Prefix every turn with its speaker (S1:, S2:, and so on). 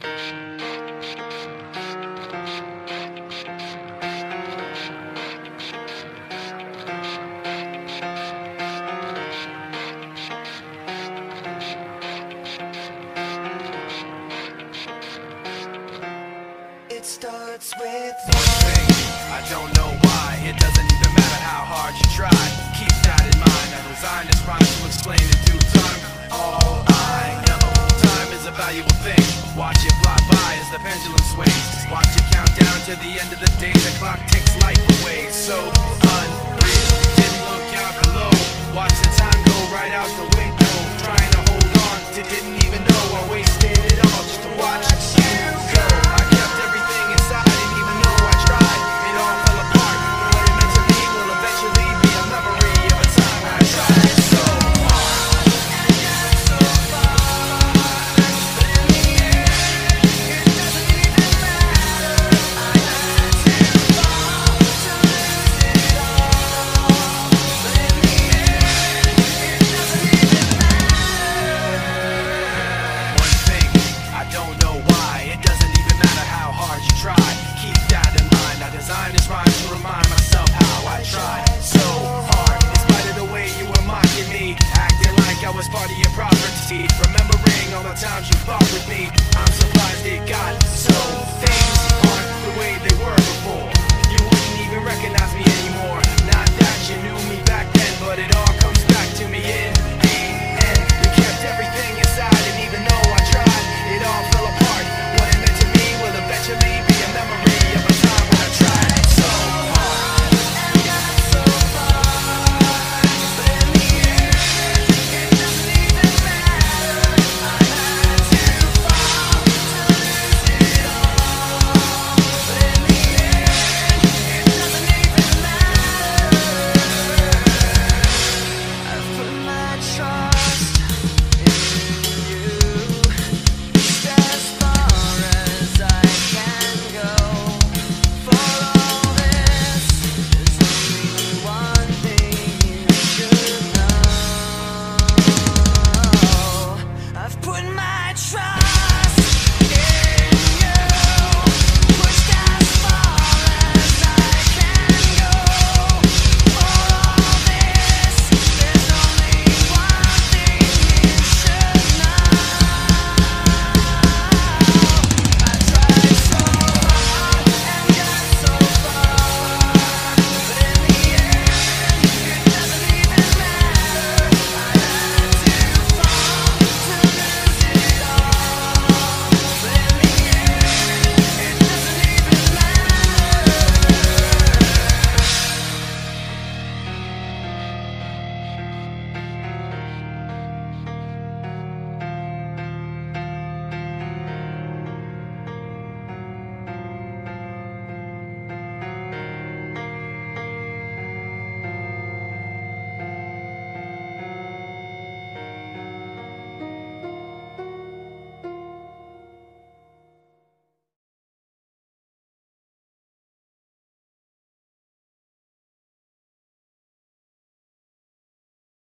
S1: It starts with one thing, I don't know why. It doesn't even matter how hard you try. Keep that in mind, I designed this rhyme to explain in due time. All I know, time is a valuable thing. Watch it fly by as the pendulum sways. Watch it count down to the end of the day. The clock takes life away. So unreal, didn't look out below. Watch the time go right out the window. Trying to hold on to didn't even know I wasted it all just to watch you go. I kept everything inside, and even though I tried, it all fell apart. What it meant to me will eventually be a memory of a time I tried so hard and got so far. But in the end, it doesn't even matter. I had to fall to lose it all. But in the end, it doesn't even matter. One thing, I don't know why. It doesn't even matter how hard you try. Keep that in mind. I designed this rhyme to remind myself how I tried so hard. In spite of the way you were mocking me, acting like I was part of your property, remembering all the times you fought with me.